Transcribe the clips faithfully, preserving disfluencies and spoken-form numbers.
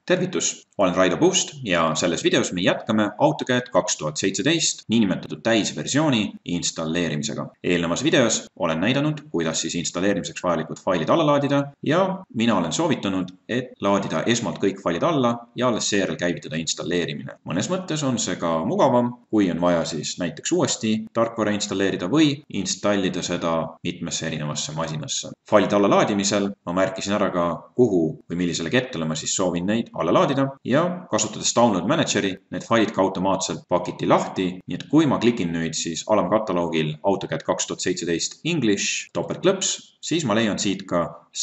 Tervitus! Olen Raido Puust ja selles videos me jätkame AutoCAD kaks tuhat seitseteist niinimetatud täisversiooni installeerimisega. Eelnevas videos olen näidanud, kuidas siis installeerimiseks vajalikud failid alla laadida ja mina olen soovitanud, et laadida esmalt kõik failid alla ja alles seejärel käivitada installeerimine. Mõnes mõttes on see ka mugavam, kui on vaja siis näiteks uuesti tarkvara installeerida või installida seda mitmesse erinevasse masinasse. Failide alla laadimisel ma märkisin ära ka, kuhu või millisele kettale ma siis soovin neid alla laadida ja kasutades Download Manageri, need failid ka automaatselt pakiti lahti, nii et kui ma klikin nüüd siis alamkataloogil AutoCAD kaks tuhat seitseteist English topeltklõps, siis ma leian siit ka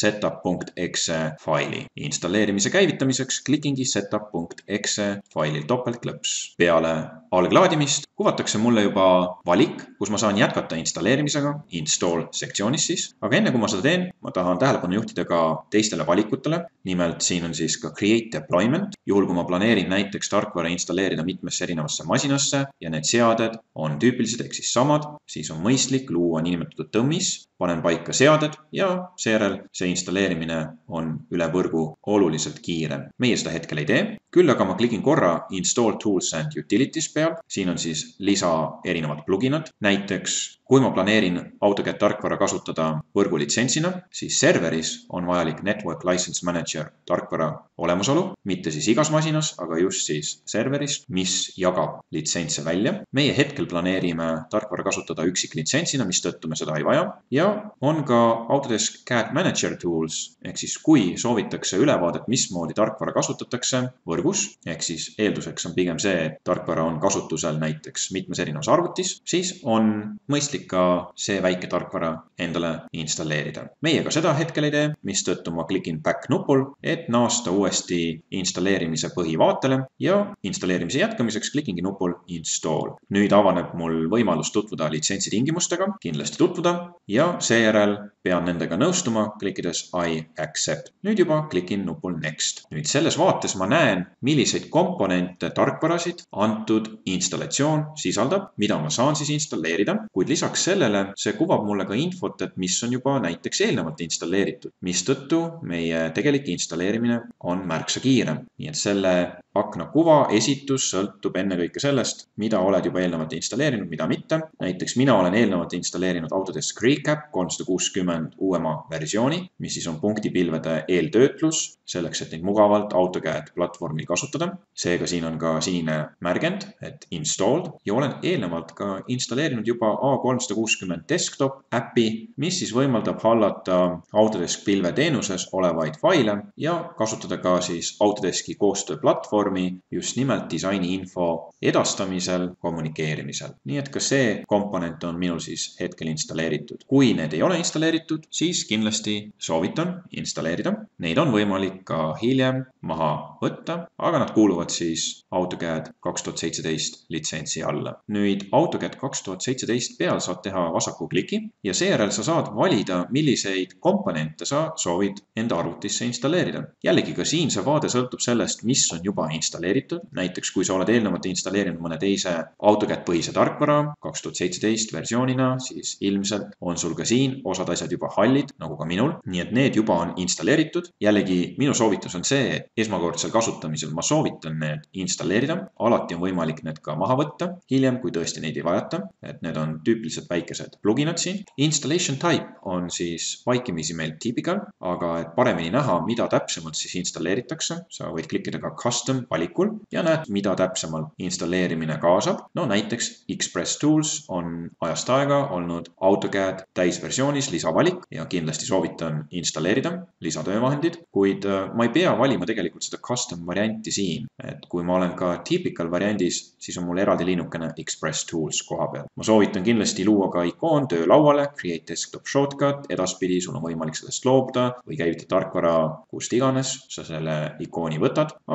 setup.exe faili. Installeerimise käivitamiseks klikingi setup.exe failil topeltklõps. Peale alglaadimist kuvatakse mulle juba valik, kus ma saan jätkata installeerimisega, install sektsioonis siis, aga enne kui ma seda teen, ma tahan tähelepanu juhtida ka teistele valikutele. Nimelt siin on siis ka Create Deployment. Juhul kui ma planeerin näiteks tarkvara installeerida mitmesse erinevasse masinasse ja need seaded on tüüpilised ehk siis samad, siis on mõistlik luua niinimetatud tõmmis, panen paika seaded ja seejärel see installeerimine on üle võrgu oluliselt kiirem. Meie seda hetkel ei tee, küll aga ma klikin korra Install Tools and Utilities peal. Siin on siis lisa erinevad pluginad. Näiteks, kui ma planeerin AutoCAD tarkvara kasutada võrgulitsentsina, siis serveris on vajalik Network License Manager tarkvara olemasolu, mitte siis igas masinas, aga just siis serveris, mis jagab litsentse välja. Meie hetkel planeerime tarkvara kasutada üksiklitsentsina, mistõttu me seda ei vaja. Ja on ka Autodesk C A D Manager Tools, ehk siis kui soovitakse ülevaadet, mismoodi tarkvara kasutatakse võrgus, ehk siis eelduseks on pigem see, et tarkvara on kasutusel näiteks mitmes erinevas arvutis, siis on mõistlik ka see väike tarkvara endale installeerida. Meie ka seda hetkel ei tee, mistõttu ma klikin Back nupul, et naasta uuesti installeerimise põhivaatele ja installeerimise jätkamiseks klikingi nupul Install. Nüüd avaneb mul võimalus tutvuda litsentsi tingimustega, kindlasti tutvuda ja seejärel pean nendega nõustuma, klikkides I accept. Nüüd juba klikin nupul Next. Nüüd selles vaates ma näen, milliseid komponente tarkvarasid antud installatsioon sisaldab, mida ma saan siis installeerida, kuid lisaks sellele see kuvab mulle ka infot, et mis on juba näiteks eelnevalt installeeritud, mistõttu meie tegelik installeerimine on märksa kiirem. Nii et selle akna kuva esitus sõltub ennekõike sellest, mida oled juba eelnevalt installeerinud, mida mitte. Näiteks mina olen eelnevalt installeerinud Autodesk Recap kolmsada kuuskümmend uuema versiooni, mis siis on punktipilvede eeltöötlus, selleks, et neid mugavalt AutoCAD platvormil kasutada. Seega siin on ka sinine märgend, et installed ja olen eelnevalt ka installeerinud juba A kolmsada kuuskümmend desktop äppi, mis siis võimaldab hallata Autodesk pilveteenuses olevaid faile ja kasutada ka siis Autodeski koostööplatvormi just nimelt disaini info edastamisel, kommunikeerimisel. Nii et ka see komponent on minul siis hetkel installeeritud. Kui need ei ole installeeritud, siis kindlasti soovitan installeerida. Neid on võimalik ka hiljem maha võtta, aga nad kuuluvad siis AutoCAD kaks tuhat seitseteist litsentsi alla. Nüüd AutoCAD kaks tuhat seitseteist peal saad teha vasaku kliki ja seejärel sa saad valida, milliseid komponente sa soovid enda arvutisse installeerida. Jällegi ka siin see vaade sõltub sellest, mis on juba installeeritud. Näiteks kui sa oled eelnevalt installeerinud mõne teise AutoCAD põhise tarkvara kaks tuhat seitseteist versioonina, siis ilmselt on sul ka siin osad asjad juba hallid, nagu ka minul. Nii et need juba on installeeritud. Jällegi minu soovitus on see, et esmakordsel kasutamisel ma soovitan need installeerida. Alati on võimalik need ka maha võtta hiljem, kui tõesti neid ei vajata. Et need on tüüpiliselt väikesed pluginad siin. Installation type on siis vaikimisi meil typical, aga et paremini näha, mida täpsemalt siis installeeritakse, sa võid klikkida ka custom valikul ja näed, mida täpsemalt installeerimine kaasab. No näiteks Express Tools on ajast aega olnud AutoCAD täisversioonis lisavalik ja kindlasti soovitan installeerida lisatöövahendid, kuid ma ei pea valima tegelikult seda custom varianti siin. Et kui ma olen ka typical variandis, siis on mul eraldi liinukene Express Tools koha peal. Ma soovitan kindlasti luua ka ikoon töölauale, Create Desktop Shortcut, edaspidi sul on võimalik sellest loobuda või käivitada tarkvara kust iganes, sa selle ikooni võtad, aga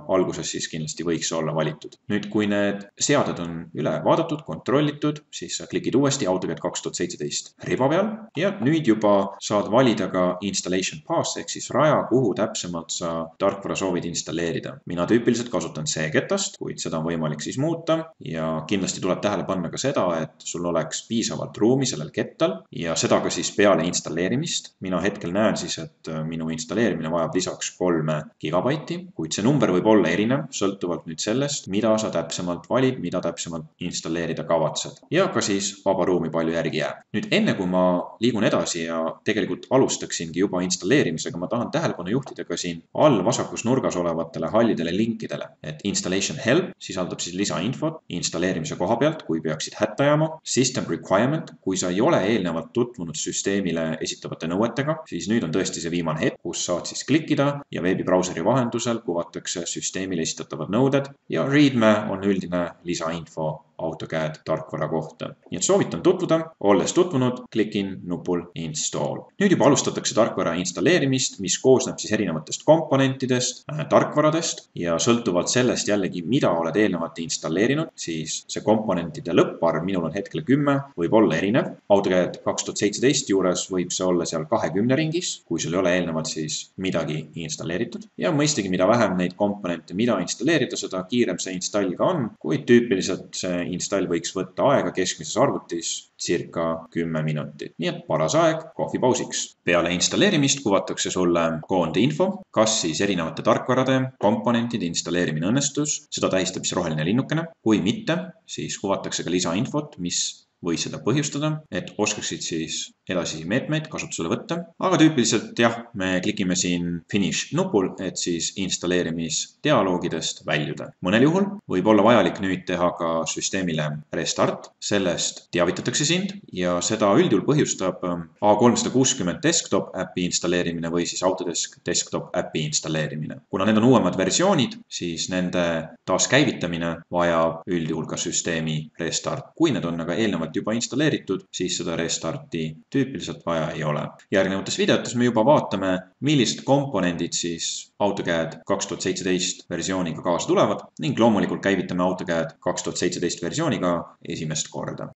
alguses siis kindlasti võiks olla valitud. Nüüd, kui need seaded on üle vaadatud, kontrollitud, siis sa klikid uuesti AutoCAD kaks tuhat seitseteist riba peal ja nüüd juba saad valida ka installation path ehk siis raja, kuhu täpsemalt sa tarkvara soovid installeerida. Mina tüüpiliselt kasutan C-ketast, kuid seda on võimalik siis muuta ja kindlasti tuleb tähele panna ka seda, et sul oleks piisavalt ruumi sellel kettal ja seda ka siis peale installeerimist. Mina hetkel näen siis, et minu installeerimine vajab lisaks kolme gigabaiti, kuid see number võib olla erinev, sõltuvalt nüüd sellest, mida sa täpsemalt valid, mida täpsemalt installeerida kavatsed. Ja ka siis vaba ruumi palju järgi jääb. Nüüd enne kui ma liigun edasi ja tegelikult alustaksingi juba installeerimisega, ma tahan tähelepanu juhtida ka siin all vasakus nurgas olevatele hallidele linkidele. Et installation help sisaldab siis lisainfot installeerimise koha pealt, kui peaksid hätta jääma. System requirement, kui sa ei ole eelnevalt tutvunud süsteemile esitavate nõuetega, siis nüüd on tõesti see viimane hetk, kus saad siis klikkida ja veebibrauseri vahendusel kuvatakse süsteemile esitatavad nõuded ja readme on üldine lisainfo AutoCAD tarkvara kohta. Nii et soovitan tutvuda, olles tutvunud, klikin nupul install. Nüüd juba alustatakse tarkvara installeerimist, mis koosneb siis erinevatest komponentidest, tarkvaradest ja sõltuvalt sellest jällegi, mida oled eelnevalt installeerinud, siis see komponentide lõpparv, minul on hetkel kümme, võib olla erinev. AutoCAD kaks tuhat seitseteist juures võib see olla seal kahekümne ringis, kui sul ei ole eelnevalt siis midagi installeeritud. Ja mõistagi, mida vähem neid komponente, mida installeerida, seda kiirem see install ka on, kuid tüüpiliselt see install võiks võtta aega keskmises arvutis circa kümme minutit. Nii et paras aeg kohvipausiks. Peale installeerimist kuvatakse sulle koondinfo, kas siis erinevate tarkvarade, komponentide installeerimine õnnestus, seda tähistab siis roheline linnukene. Kui mitte, siis kuvatakse ka lisainfot, mis võis seda põhjustada, et oskaksid siis edasisi meetmeid kasutusele võtta. Aga tüüpiliselt jah, me klikime siin finish nupul, et siis installeerimisdialoogidest väljuda. Mõnel juhul võib olla vajalik nüüd teha ka süsteemile restart. Sellest teavitatakse sind ja seda üldjuhul põhjustab A kolmsada kuuskümmend desktop äpi installeerimine või siis Autodesk desktop äpi installeerimine. Kuna need on uuemad versioonid, siis nende taaskäivitamine vajab üldjuhul ka süsteemi restart. Kui need on aga eelnevalt juba installeeritud, siis seda restarti tüüpiliselt vaja ei ole. Järgnevates videotes me juba vaatame, millised komponendid siis AutoCAD kaks tuhat seitseteist versiooniga kaasa tulevad ning loomulikult käivitame AutoCAD kaks tuhat seitseteist versiooniga esimest korda.